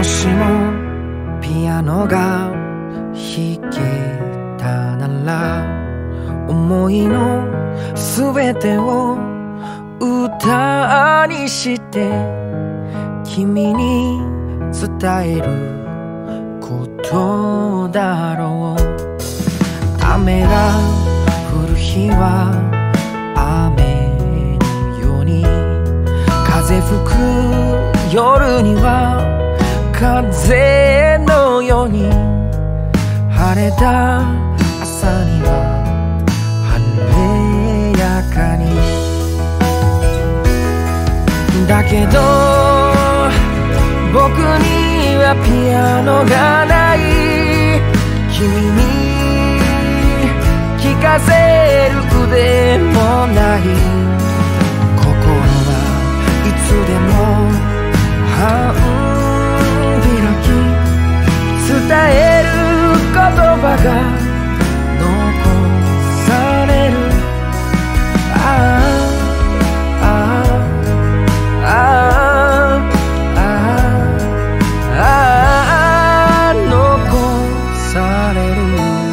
しもピアノが弾けたなら思いのすべてを歌にして君に伝えることだろう。雨が降る日は雨のように、風吹く夜には風のように、晴れた朝には晴れやかに。だけど僕にはピアノがない。君に聴かせる腕もない。心はいつでも半開き、伝える言葉が残される。ああああああ残される。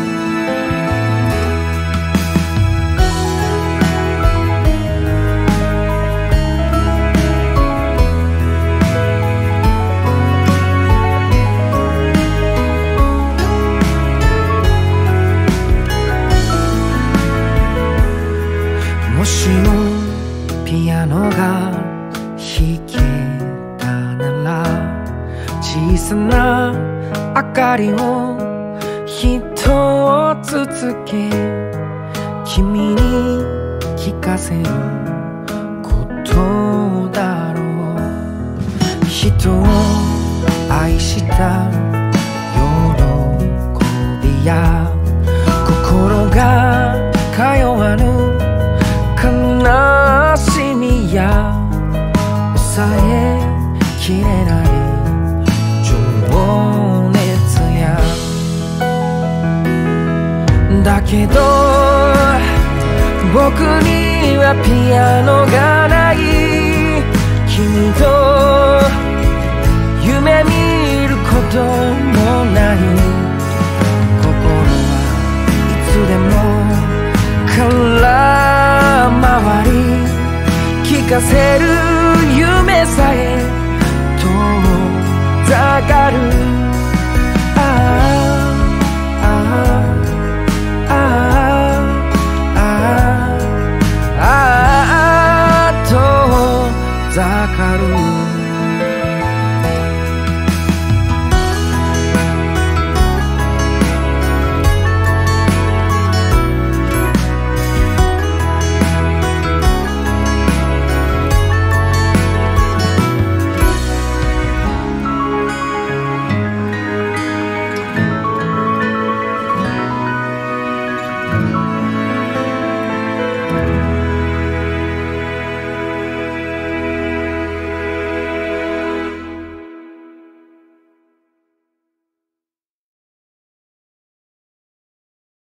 もしもピアノが弾けたなら、小さな明かりを一つつけ君に聞かせることだろう。人を愛した喜びや心が通わぬ悲しみや抑えきれない情熱や、だけど僕にはピアノがない。君と夢見ることもない。心はいつでも空回り、聞かせる夢さえ遠ざかる。ああああああ遠ざかる。